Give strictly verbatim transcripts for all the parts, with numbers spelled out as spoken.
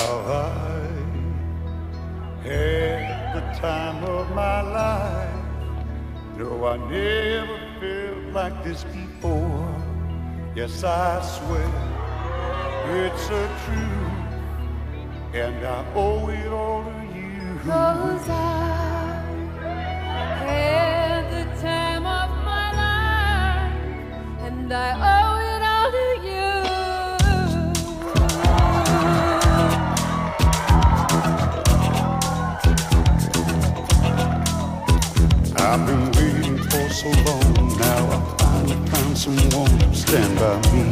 How I had the time of my life. No, I never felt like this before. Yes, I swear it's a truth, and I owe it all to you. 'Cause I had the time of my life, and I owe it all to you. I've been waiting for so long. Now I finally found someone to stand by me.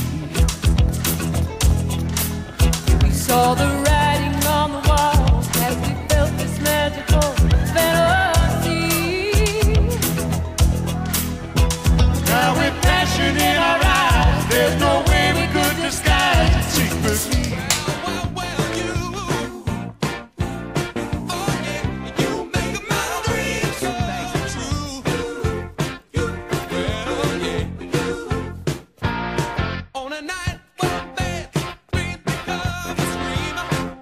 We saw the writing on the wall as we felt this magical fantasy. Now with passion in our eyes, there's no way we could disguise it secretly. On a night when bad dreams become a scream.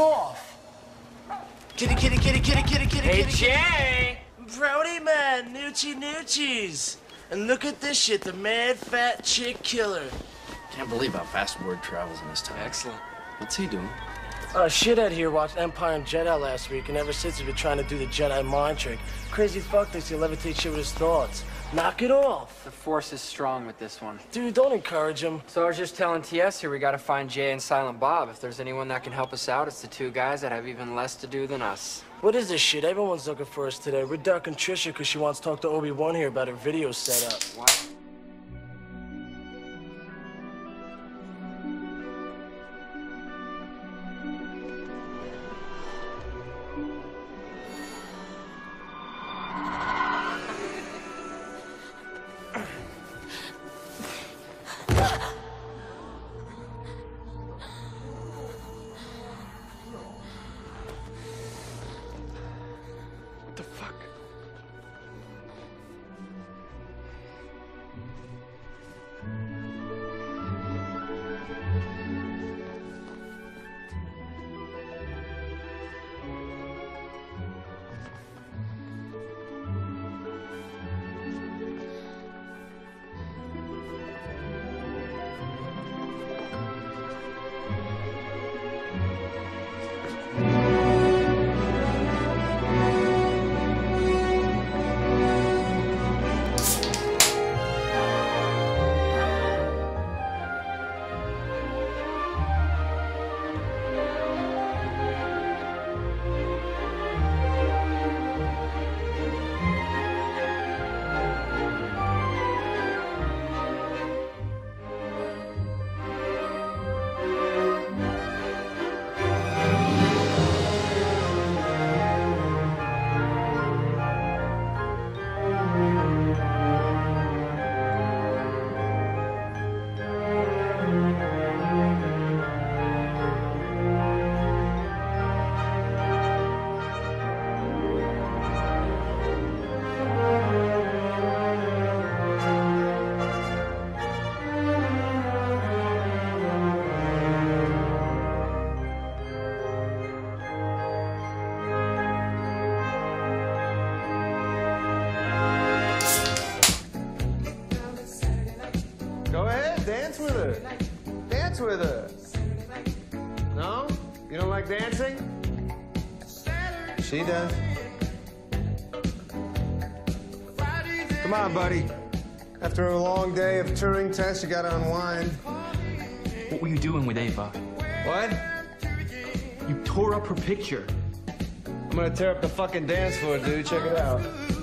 off. Kitty, kitty, kitty, kitty, kitty, kitty, Hey, kitty, Jay! Brody, man, noochie noochies. And look at this shit, the mad fat chick killer. Can't believe how fast word travels in this time. Excellent. What's he doing? Uh, shithead here watched Empire and Jedi last week, and ever since he's been trying to do the Jedi mind trick. Crazy fuck thinks he'll levitate shit with his thoughts. Knock it off. The force is strong with this one. Dude, don't encourage him. So I was just telling T S here we gotta find Jay and Silent Bob. If there's anyone that can help us out, it's the two guys that have even less to do than us. What is this shit? Everyone's looking for us today. We're ducking Trisha because she wants to talk to Obi-Wan here about her video setup. What? What the fuck? Go ahead, dance with her. Dance with her. No? You don't like dancing? She does. Come on, buddy. After a long day of Turing tests, you gotta unwind. What were you doing with Ava? What? You tore up her picture. I'm gonna tear up the fucking dance floor, dude. Check it out.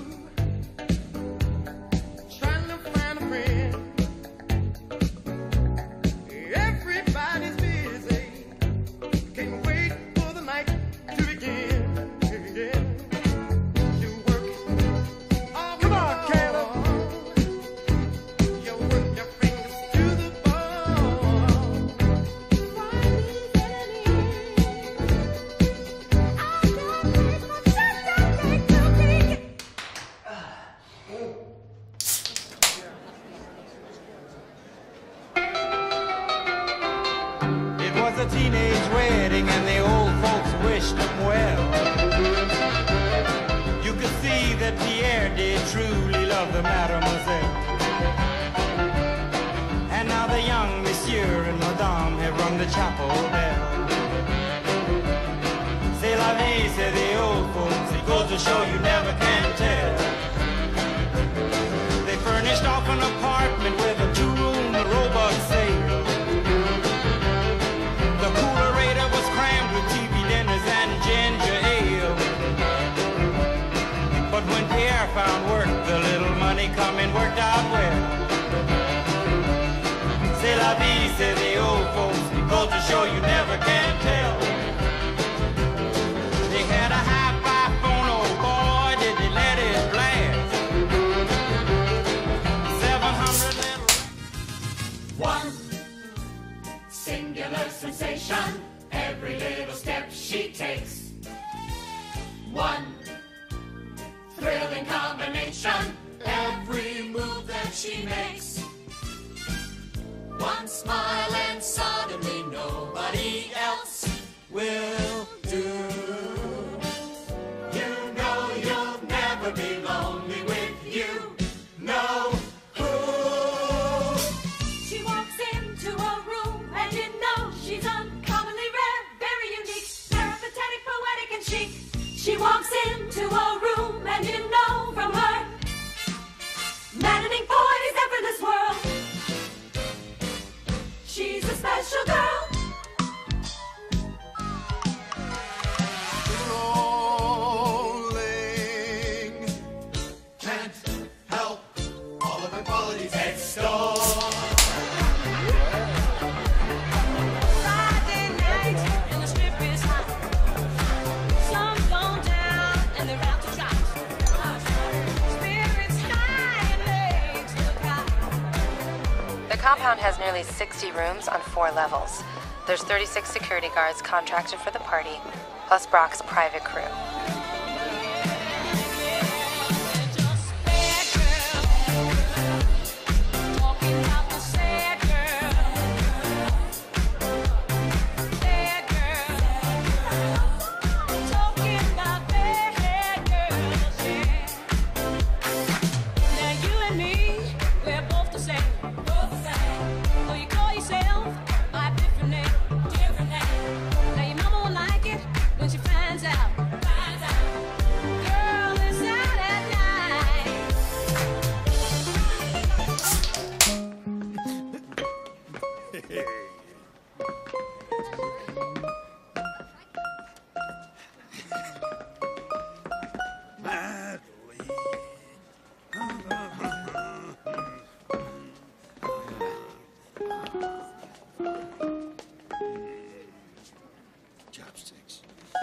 A teenage wedding and the old folks wished him well. You could see that Pierre did truly love the mademoiselle. And now the young monsieur and madame have rung the chapel bell. C'est la vie, say the old folks, it goes to show you never can tell. They furnished off an apartment with a two-room robot sale. The coolerator was crammed with T V dinners and ginger ale. But when Pierre found work, the little money coming worked out well. C'est la vie, say the old folks, it goes to show you never can tell. They had a hi-fi phone, oh boy, did they let it blast. Seven hundred little... One singular sensation, every little step she takes. One thrilling combination, every move that she makes. One smile and suddenly nobody else will compound has nearly sixty rooms on four levels. There's thirty-six security guards contracted for the party, plus Brock's private crew. Chopsticks.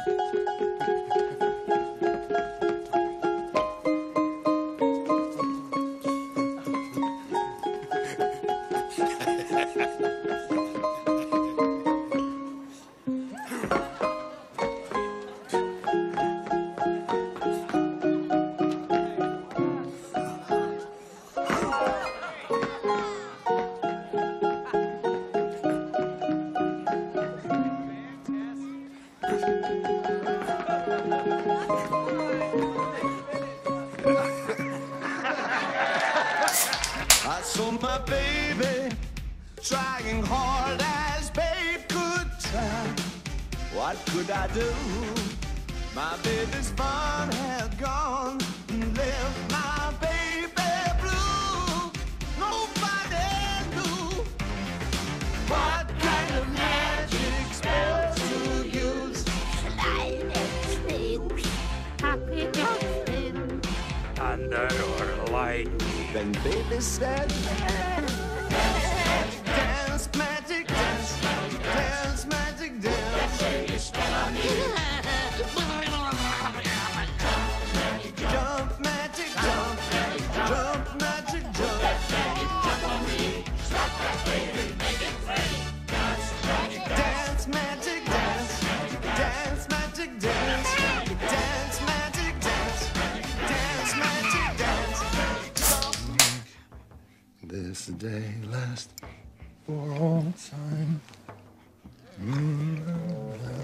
I saw my baby trying hard as babe could try. What could I do? My baby's fun had gone and left my baby blue. Nobody knew what kind of magic spell to use. Thunder or lightning. Then baby said, dance, magic, dance, dance, magic, dance. Jump, magic, jump, jump, magic, jump. Dance, magic, dance, dance, magic, dance, dance, magic, dance, dance, magic, dance. This day last for all time. Mm-hmm.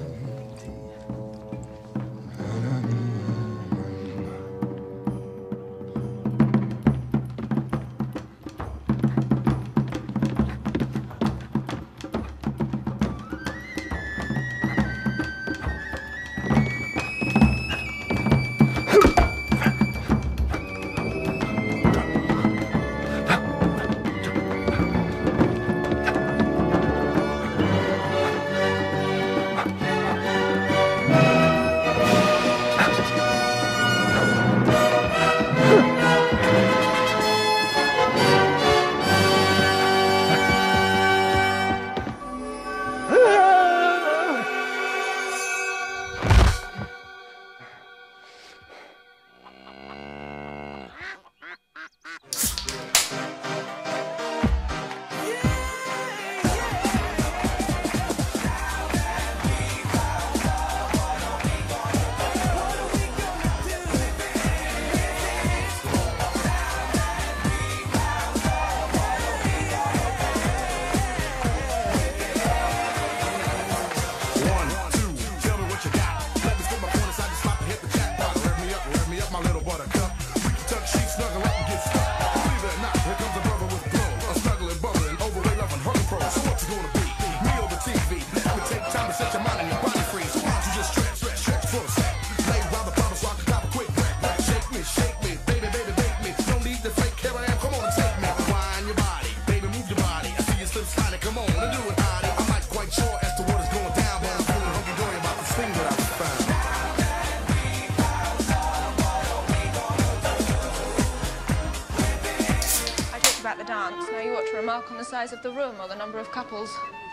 About the dance. Now you ought to remark on the size of the room or the number of couples.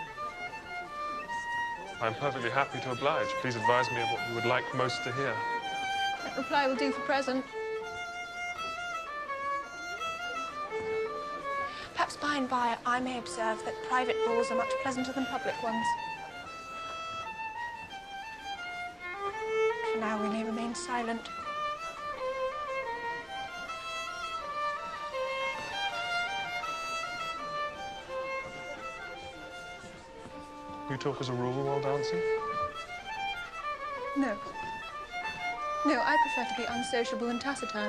I'm perfectly happy to oblige. Please advise me of what you would like most to hear. That reply will do for present. Perhaps by by and by, I may observe that private balls are much pleasanter than public ones. For now, we may remain silent. You talk as a rule while dancing? No. No, I prefer to be unsociable and taciturn.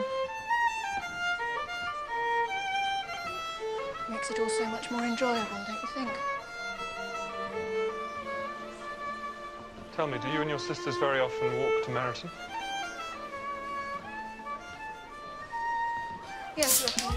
Makes it all so much more enjoyable, don't you think? Tell me, do you and your sisters very often walk to Meryton? Yes, often.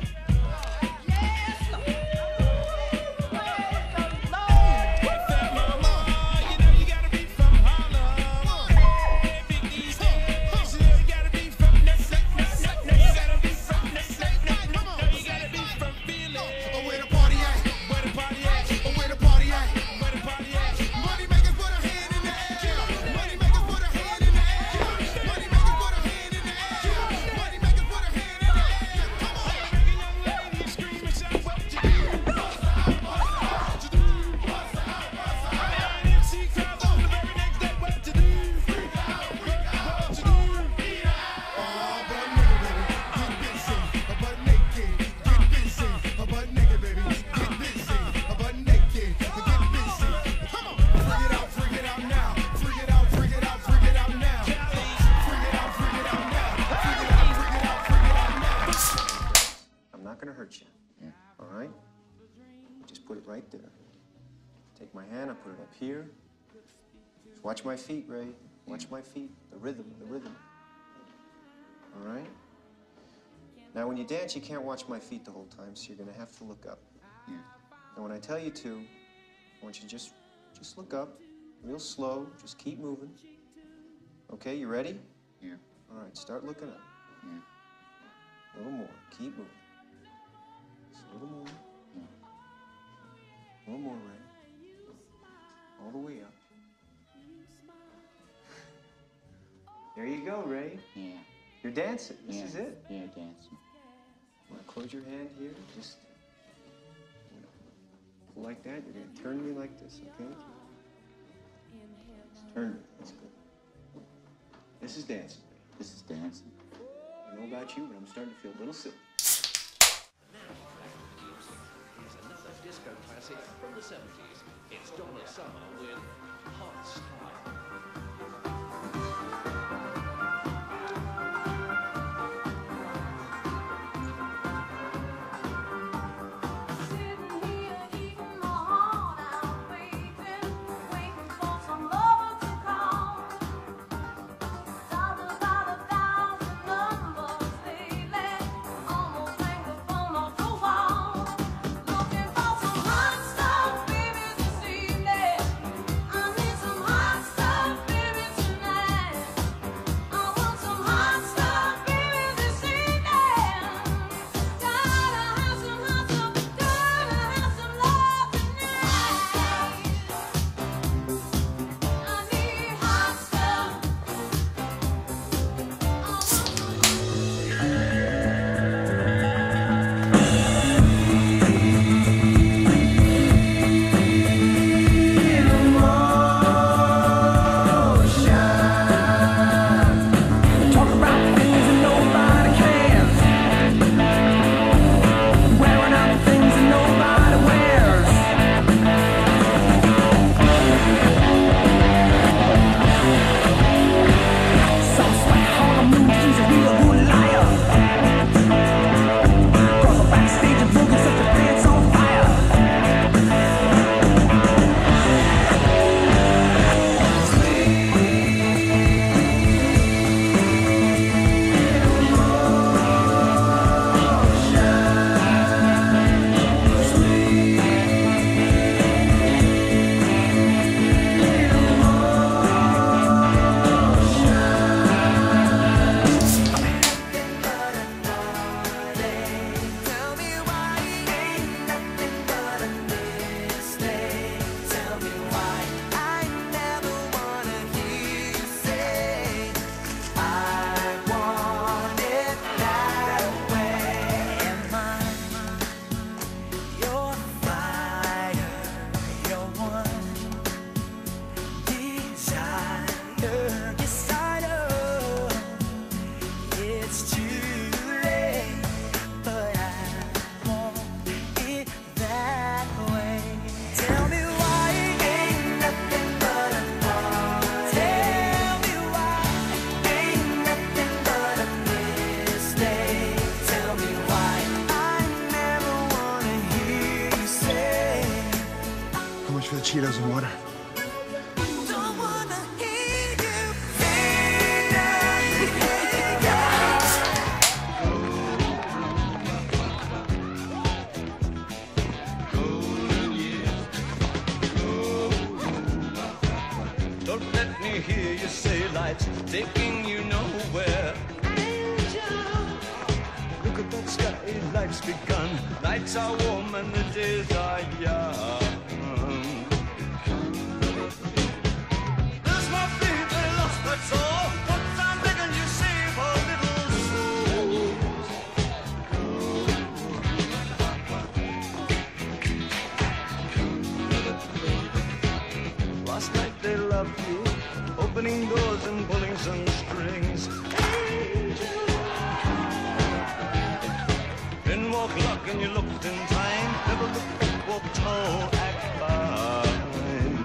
Here. Just watch my feet, Ray. Watch my feet. The rhythm, the rhythm. All right? Now, when you dance, you can't watch my feet the whole time, so you're going to have to look up. Yeah. And when I tell you to, I want you to just, just look up, real slow. Just keep moving. Okay, you ready? Yeah. All right, start looking up. Yeah. A little more. Keep moving. Just a little more. Yeah. A little more, Ray. All the way up. There you go, Ray. Yeah. You're dancing. This yeah. is it. Yeah, dancing. Want to close your hand here? Just pull like that. You're going to turn me like this, okay? Just turn me. That's good. This is dancing, Ray. This is dancing. I don't know about you, but I'm starting to feel a little silly. Here's another disco classic from the seventies. It's Donna Summer with Hot Style. Hot stuff, baby. for the Cheetos and water. Don't let me hear you say life's taking you nowhere. Angel, look at that sky, life's begun. Nights are warm and the days are young. There's my faith, they lost my soul. What I'm begging you save a little soul. Last night they loved you, opening doors and pulling some strings. Angel, then walk luck and you looked in time. Never look back, walk tall, act fine.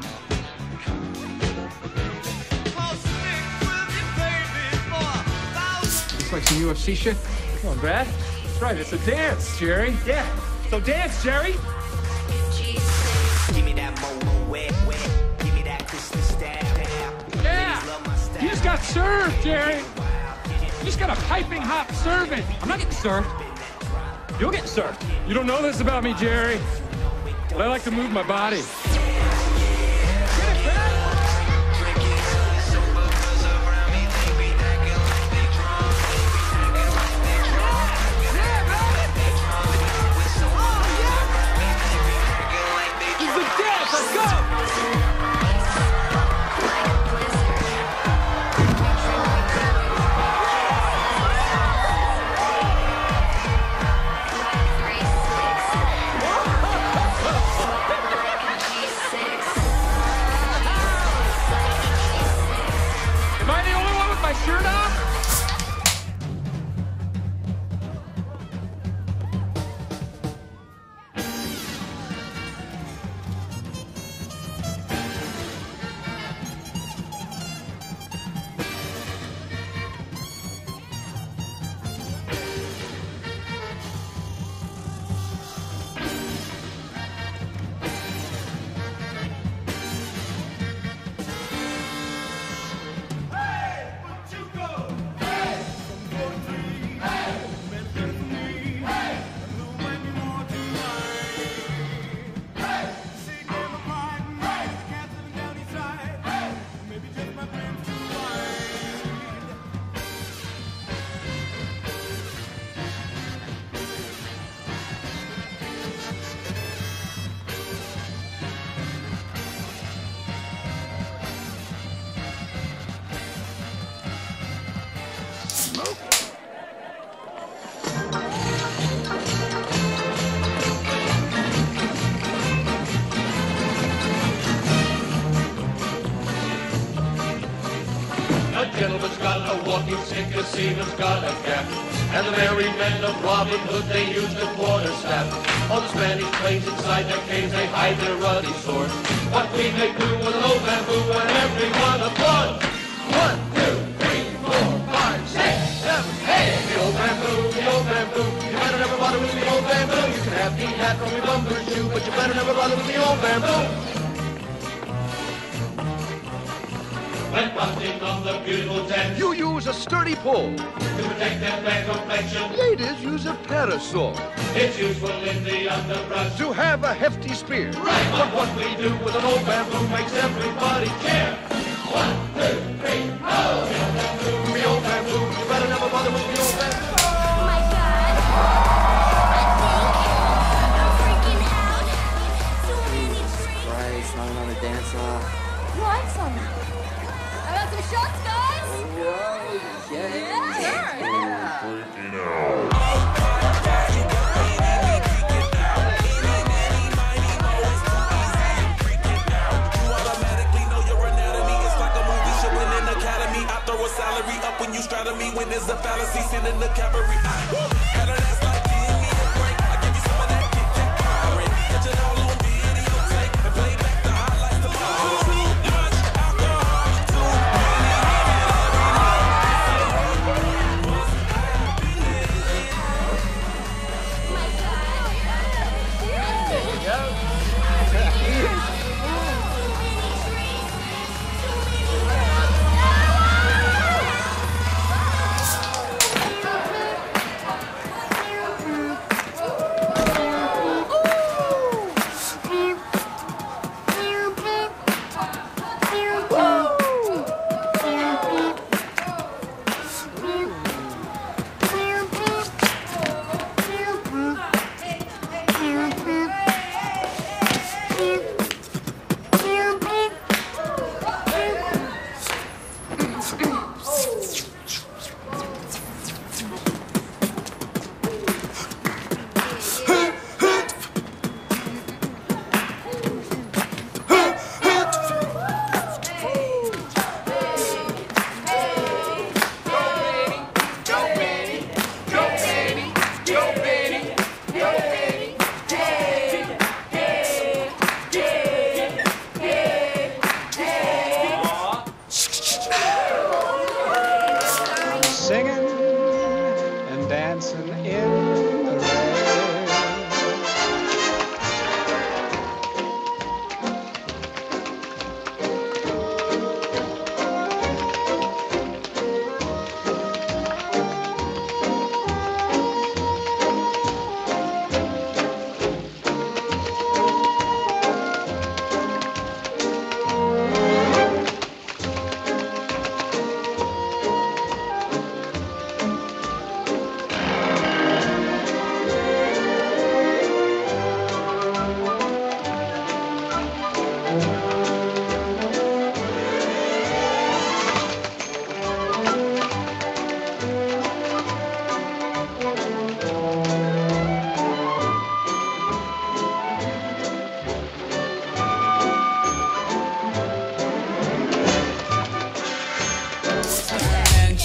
I'll stick with you, baby, for a thousand. Looks like some U F C shit. Come on, Brad. That's right, it's a dance, Jerry. Yeah, so dance, Jerry. Give me that mo-mo wet, wet. Give me that Christmas stab. Yeah, you just got served, Jerry. You just got a piping hot serving. I'm not getting served. You'll get served. You don't know this about me, Jerry, but I like to move my body. This is a dance, let's go! Am I the only one with my shirt off? A gentleman's got a walking stick, a seaman's got a cap, and the merry men of Robin Hood, they use the quarterstaff. On the Spanish plains inside their caves, they hide their ruddy swords. What we may do with an old bamboo, and everyone applauds. One, two, three, four, five, six, seven, eight. The old bamboo, the old bamboo. You better never bother with the old bamboo. You can have the hat from your bumper shoe, but you better never bother with the old bamboo. When hunting on the beautiful tent, you use a sturdy pole. To protect their fair complexion, ladies use a parasol. It's useful in the underbrush to have a hefty spear. Right, but what we do with an old bamboo makes everybody cheer. One, two, three, oh! The old bamboo, the old bamboo. You better never bother with the old bamboo. Oh my God! I'm freaking out. So many drinks. Christ, not another dance off. What? Some? How about some shots, guys? Whoa, yeah. Yeah, yeah. Salary up when you straddle me when there's a fallacy sending the cavalry. Had her ass like give me a break. I give you some of that Kit Kat pirate. Catch it all on videotape and play back the highlights of all. Too much alcohol, too There you go.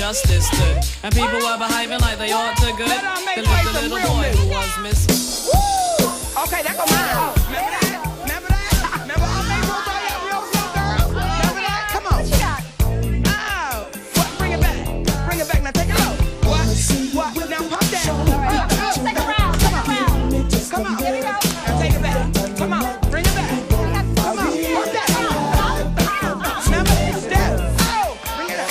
justice stood, and people were behaving like they ought to good. There lived a little boy who was missing. Woo! Okay, that go mine. Remember that? Remember that? Remember I made one for you real slow, girl? Remember that? Come on. What you got? Oh, what? Bring it back. Bring it back. Now take it low. What? What? Now pump that. All right. Take a round. Come on. Come on. Here we go. Now take it back. Come on. Bring it back. Come on. Pump that. Remember? Step. Oh, bring it up.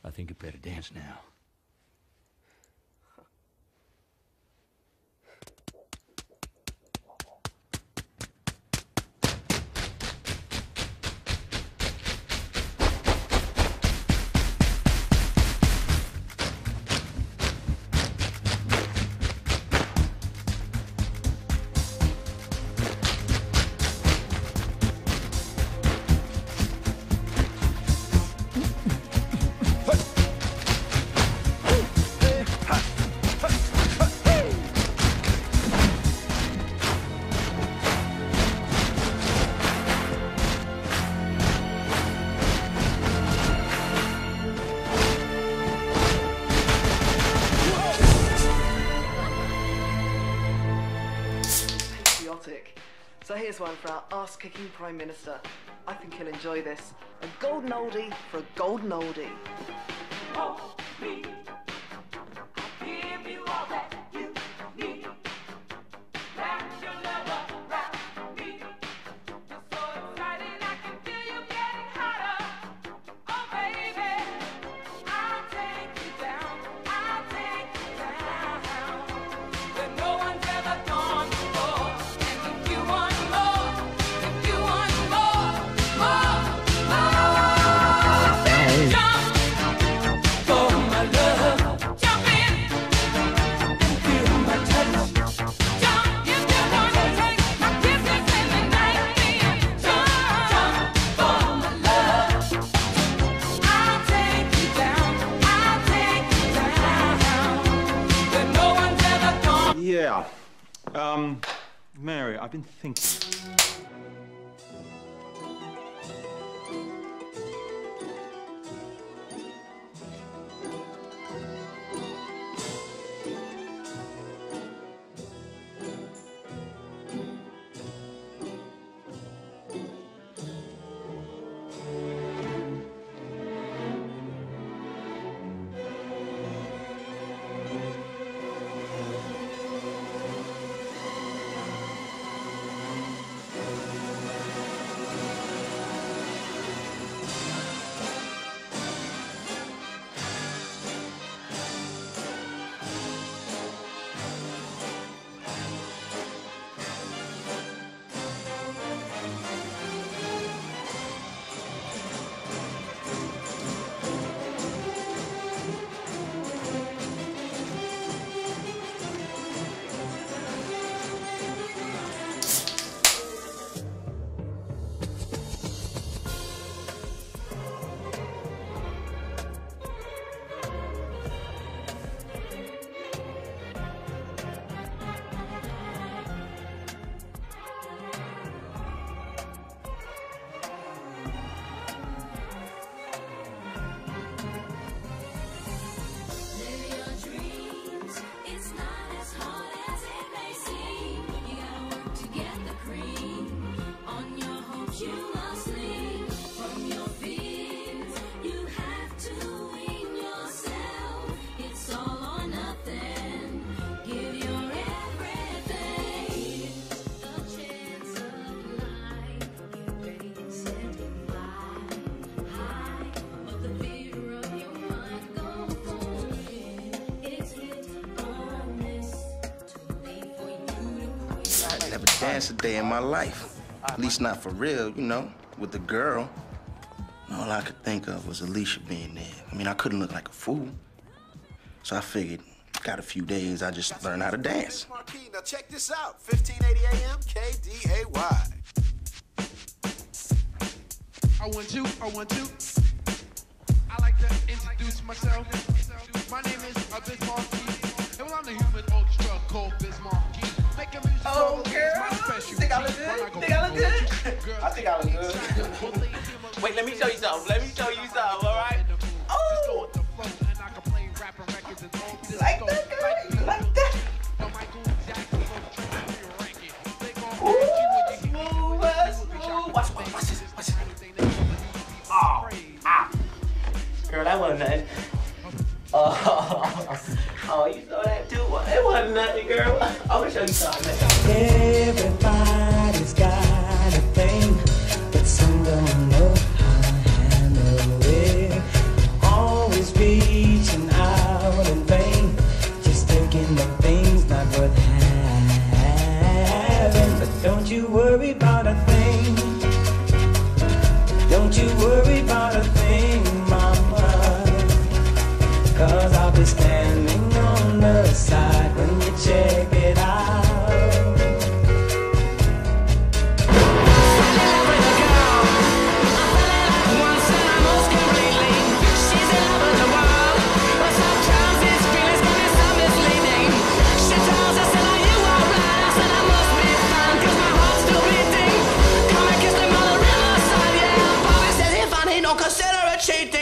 I think you better dance now. So here's one for our ass-kicking Prime Minister. I think he'll enjoy this. A golden oldie for a golden oldie. Hold me. I'll give you all that you need. Wrap your love around me. You're so exciting, I can feel you getting hotter. Oh, baby, I'll take you down. I'll take you down. Where no one's ever gone before. And if you want more, if you want more, more, more, then jump. For my love, jump in and feel my touch. Jump if you wanna take my kisses in the night. Jump, jump for my love. I'll take you down. I'll take you down. Where no one's ever gone. Yeah. Um, Mary, I've been thinking. I never danced a day in my life. At least not for real, you know, with the girl. All I could think of was Alicia being there. I mean, I couldn't look like a fool. So I figured, got a few days, I just learned how to dance. Now check this out, fifteen eighty A M K D A Y. I want to, I want to. I like to introduce myself. My name is Bismarck. And I'm the human orchestra called Bismarck. Making music. Oh, girl. Think I look good? Think I look good? I think I look good. Wait, let me show you something. Let me show you something, all right? Oh! You like that, girl? You like that? Ooh, smooth as smooth. Watch, watch, watch this, watch this. Oh, ah. Girl, that wasn't nothing. Oh, oh, you saw that too? It wasn't nothing, girl. I'm gonna show you something. Everybody's got a thing, but some don't know how to handle it. Always be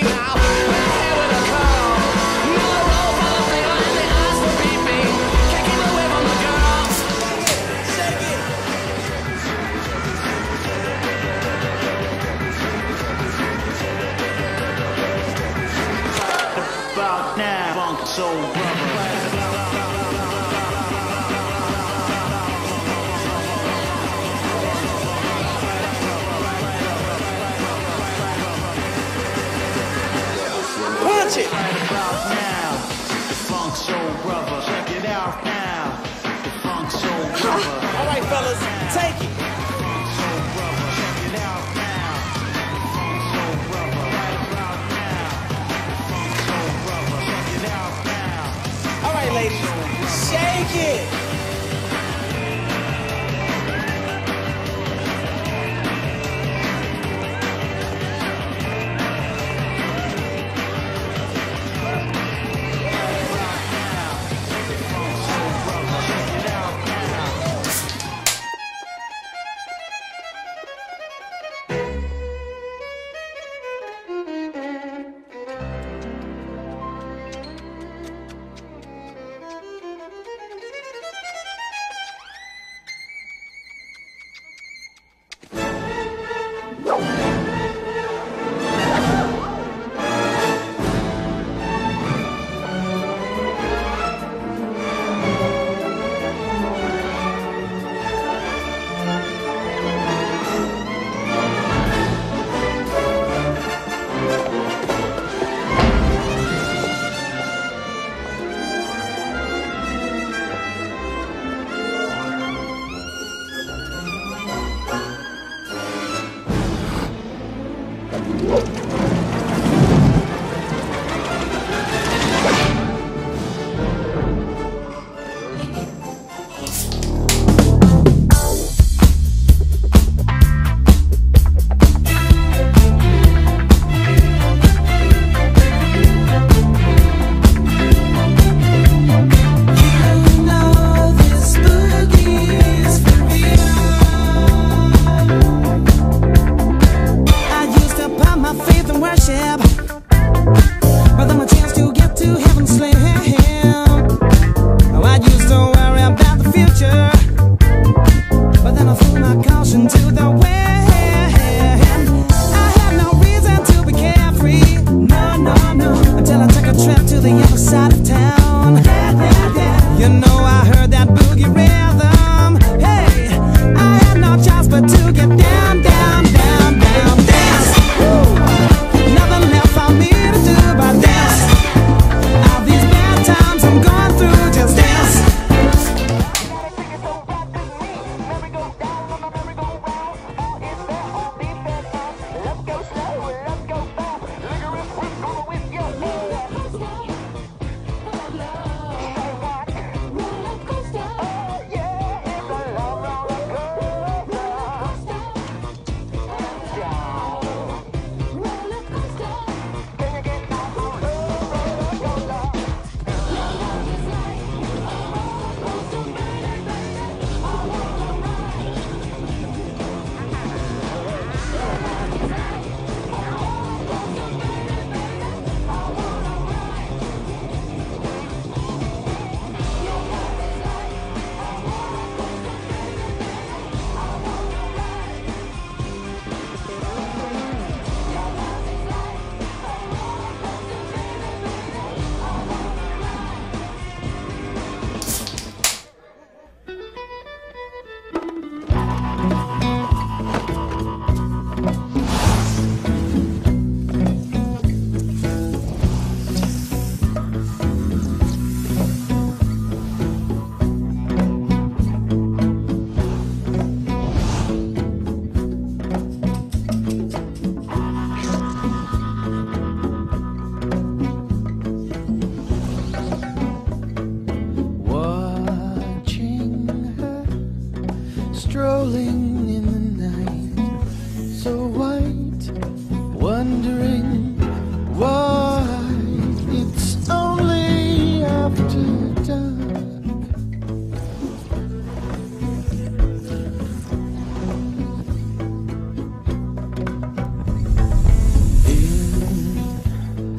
now. Red hair with a curl. Mellow roll, follow flavor, and the eyes for beeping. Can't keep away from the girls. Shake it, About now, funk soul brother. punch it. Right about now, the funk soul brother. Check it out now, the funk soul brother. All right, fellas, take it. Funk soul brother. Check it out now, the funk soul brother. Right about now, the funk soul brother. Check it out now. All right, ladies, shake it.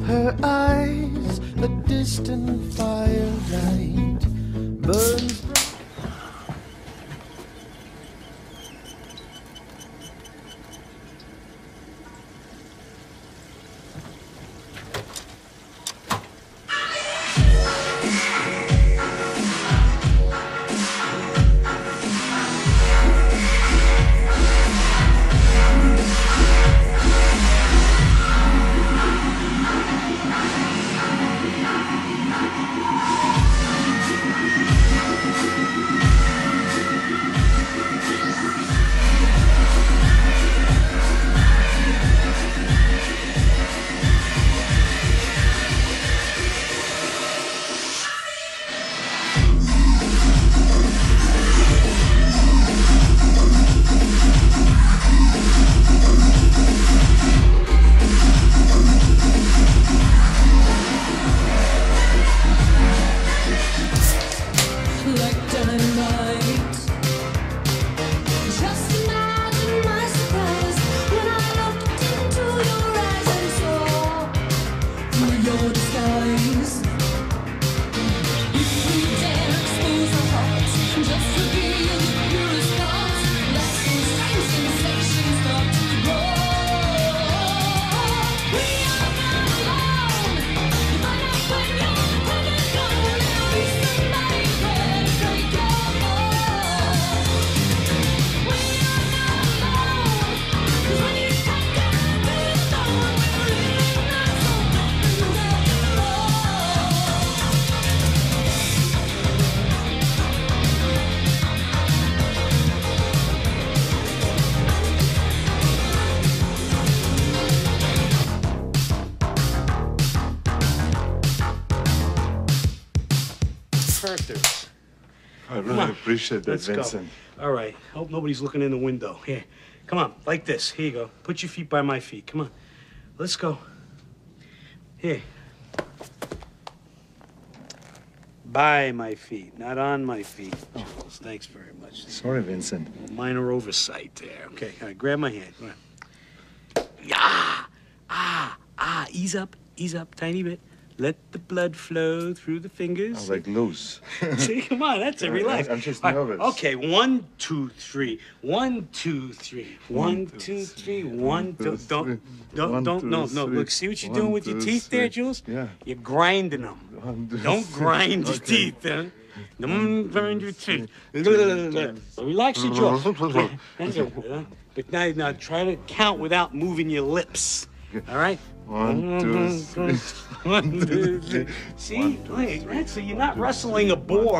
Her eyes, a distant firelight, burns bright. Characters. I really appreciate that, Let's Vincent. Go. All right. Hope nobody's looking in the window. Here. Come on. Like this. Here you go. Put your feet by my feet. Come on. Let's go. Here. By my feet, not on my feet. Jules, thanks very much. Sorry, Vincent. Minor oversight there. Okay. All right. Grab my hand. Come on. Ah! Ah! Ah! Ease up. Ease up. Tiny bit. Let the blood flow through the fingers. I'm like loose. See, come on, that's it. Relax. I'm just All right, nervous. Okay, one, two, three. One, two, three. One, two, three. One, two. Don't, don't, One, don't. two, No, no. three. Look, see what you're One, doing with your two, teeth there, three. Jules? Yeah. You're grinding them. One, two, Don't three. grind your Okay. teeth, huh? Don't grind your teeth. Relax your jaw. That's it, huh? But now, now try to count without moving your lips. All right? One, two, three. One, two, three. See? Wait, right? So you're not wrestling a boar.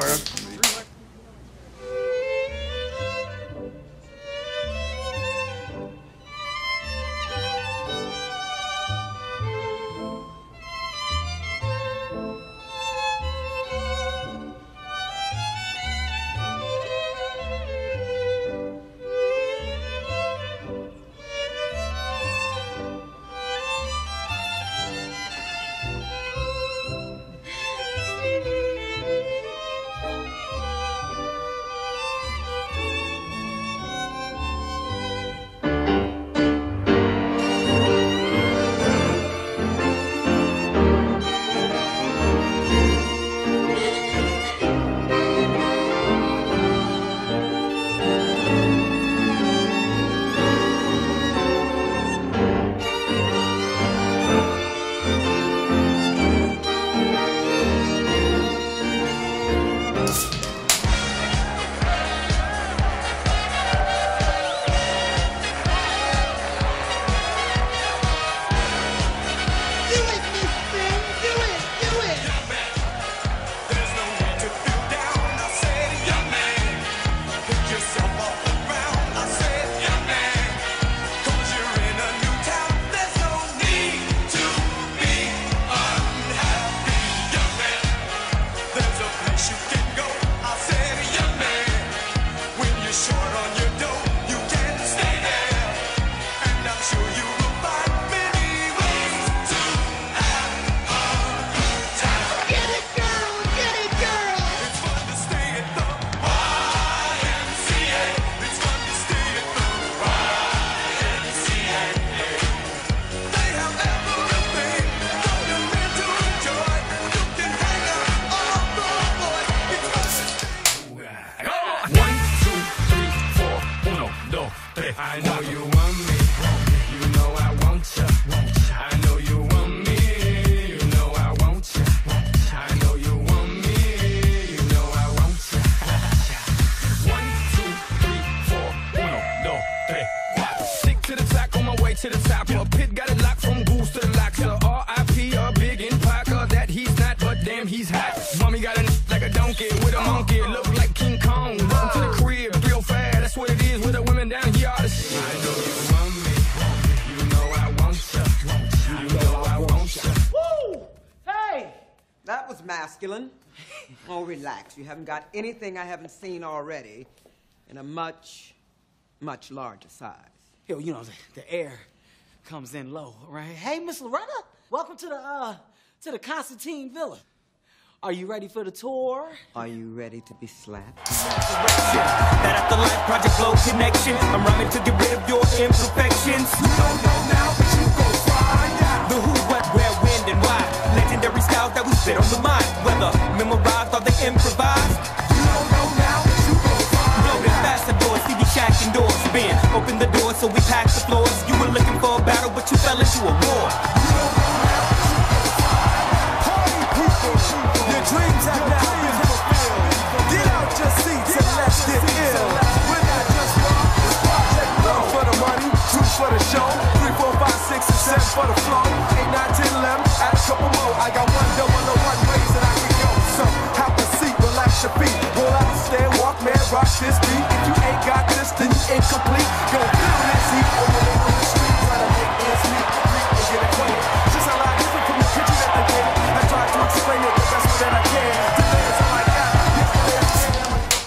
masculine. Oh, relax. You haven't got anything I haven't seen already in a much, much larger size. Yo, you know, the, the air comes in low, right? Hey, Miss Loretta, welcome to the, uh, to the Constantine Villa. Are you ready for the tour? Are you ready to be slapped? That afterlife project flow connection. I'm rhyming to get rid of your imperfections. You don't know now, but you gon' find out. The who, what, where, when, and why. Legendary styles that we spit on the mind. Whether memorized or they improvised. You don't know now, but you gon' find out. Loaded fast the doors, C D shack indoors. Been open the door, so we pack the floors. You were looking for a battle, but you fell into a war. You don't know now, but you gon' find out. Party people. Your dreams have now been fulfilled. Get out your seats and let's get ill. We're not just rock, it's Project One for the money, two for the show, three, four, five, six, and seven for the flow, eight, nine, ten, eleven, add a couple more. I got one double or one ways that I can go. So have a seat, relax your feet, roll out the stair, walk, man, rock this beat. If you ain't got this, then you incomplete. Go feel this heat on your way on the street, try to make ends meet, and get acquainted. Just a lot different from the picture that they gave. I try to explain it the best way that I can. Today is all I got. Yesterday I said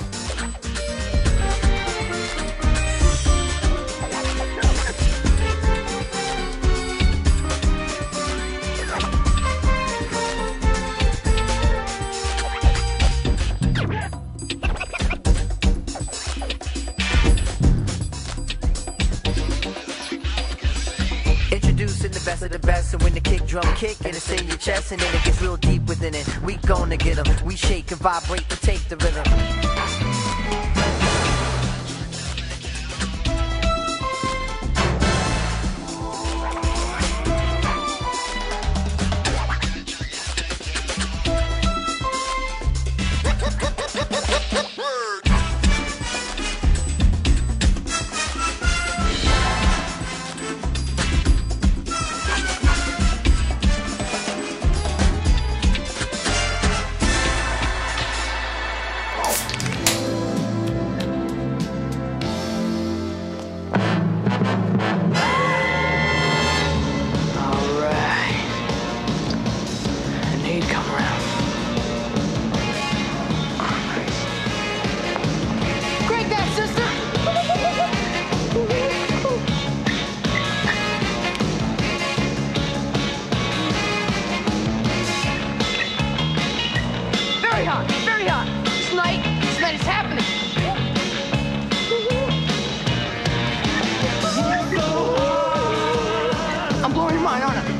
Introducing the best of the best, and when the kick drum kick and it's in your chest, and then it gets real deep within it, we gonna get 'em. We shake and vibrate to take the rhythm. Very hot, very hot. Tonight, tonight it's happening. I'm blowing your mind, aren't I?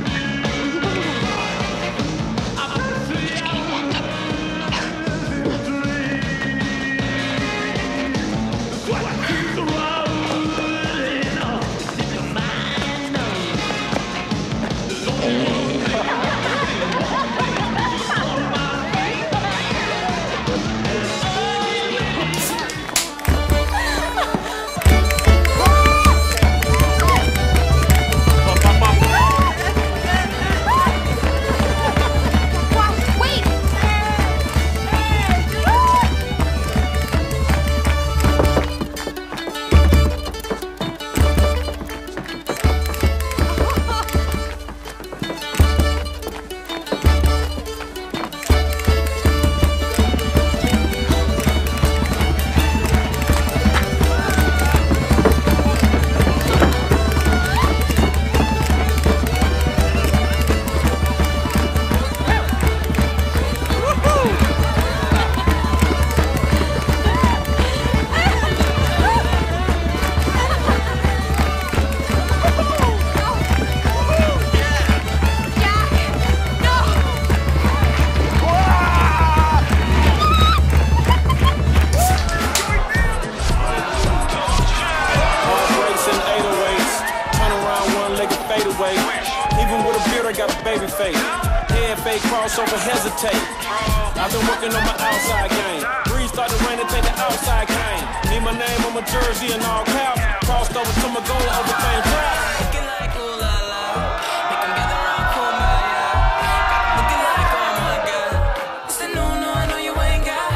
Even with a beard, I got a baby face. Head fake, crossover, hesitate. I've been working on my outside game. Breeze started raining, think the outside came. Need my name on my jersey and all caps. Crossed over to my goal, overcame crap. Looking like ooh la la. Make 'em gather around, cool my yeah. Looking like oh my god. It's the no, no, I know you ain't got.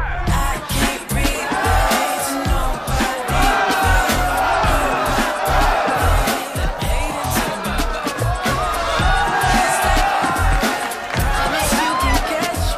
I can't relate to nobody. Promise you can catch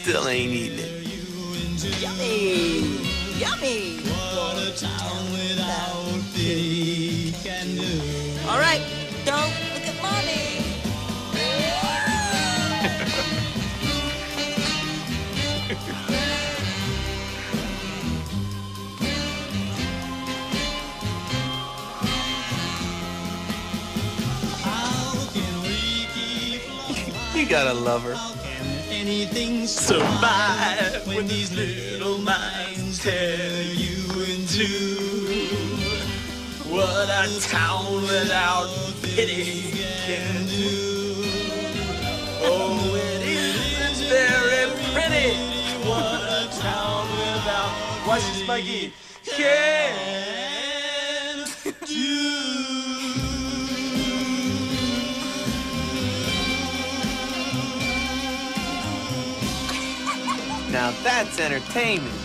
still ain't eating it. Yummy! Yummy! What a town without pity can do. All right, don't look at mommy. You gotta love her. Anything survive when these little minds tear you into? What a town without pity can do. Oh, it is very pretty. What a town without. Watch this, Mikey. Can do. Now that's entertainment.